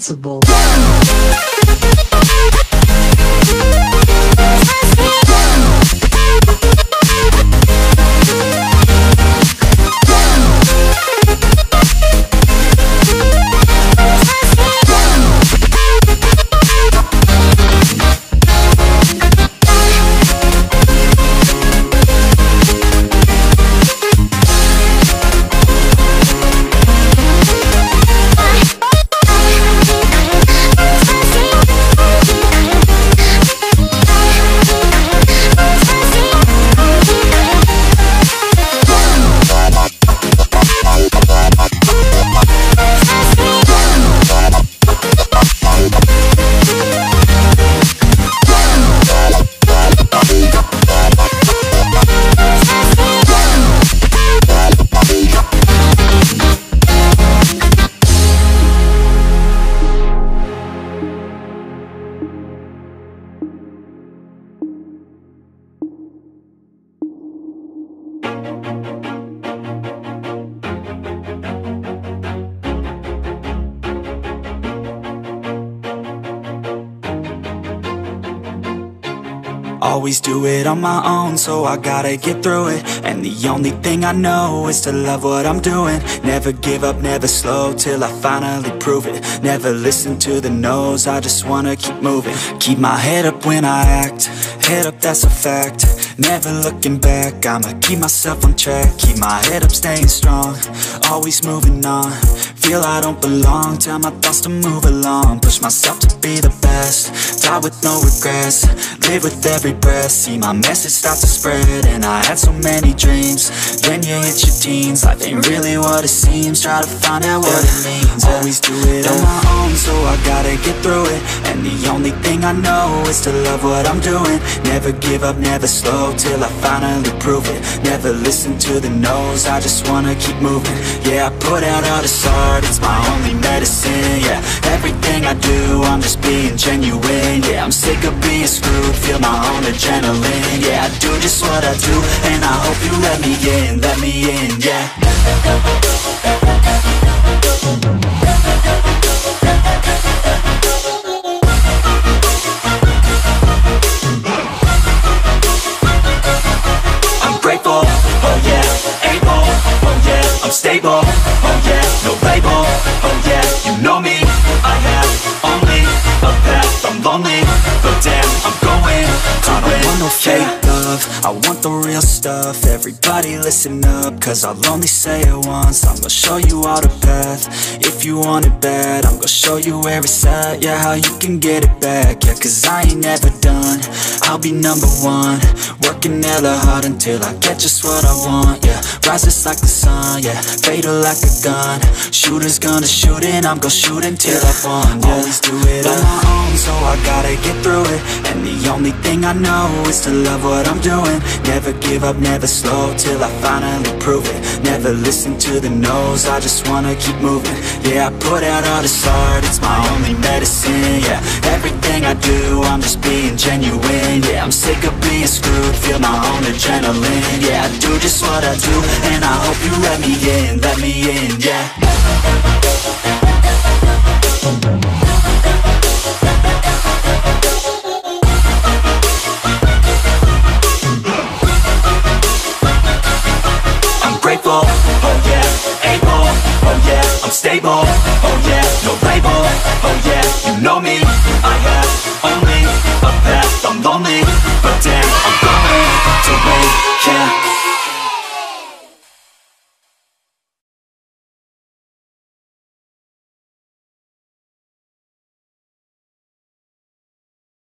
possible. Always do it on my own, so I gotta get through it. And the only thing I know is to love what I'm doing. Never give up, never slow, till I finally prove it. Never listen to the no's, I just wanna keep moving. Keep my head up when I act, head up, that's a fact. Never looking back, I'ma keep myself on track. Keep my head up, staying strong, always moving on. Feel I don't belong, tell my thoughts to move along. Push myself to be the best, die with no regrets. Live with every breath, see my message start to spread. And I had so many dreams, then you hit your teens. Life ain't really what it seems, try to find out what it means. Always do it on my own, so I gotta get through it. And the only thing I know is to love what I'm doing. Never give up, never slow, till I finally prove it. Never listen to the no's, I just wanna keep moving. Yeah, I put out all this art, it's my only medicine. Yeah, everything I do, I'm just being genuine. Yeah, I'm sick of being screwed, feel my own adrenaline. Yeah, I do just what I do, and I hope you let me in, yeah. I'm grateful, oh yeah, able, oh yeah, I'm stable, oh yeah, no label, oh yeah, you know me, I have only a path, I'm lonely, but damn, I'm going to win. I don't want no fake love, I want the real stuff. Everybody listen up, cause I'll only say it once. I'm gonna show you all the path, if you want it bad. I'm gonna show you where it's at, yeah, how you can get it back. Yeah, cause I ain't never done, I'll be number one. Working hella hard until I get just what I want, yeah. Rises like the sun, yeah, fatal like a gun. Shooter's gonna shoot and I'm gonna shoot until I've won, yeah. Always do it on my own, so I gotta get through it. And the only thing I know is to love what I'm doing. Never give up, never slow, till I finally prove it. Never listen to the no's, I just wanna keep moving. Yeah, I put out all this art, it's my only medicine. Yeah, everything I do, I'm just being genuine. Yeah, I'm sick of being screwed, feel my own adrenaline. Yeah, I do just what I do, and I hope you let me in, yeah. Grateful, oh yeah, able, oh yeah, I'm stable, oh yeah, no label, oh yeah, you know me, I have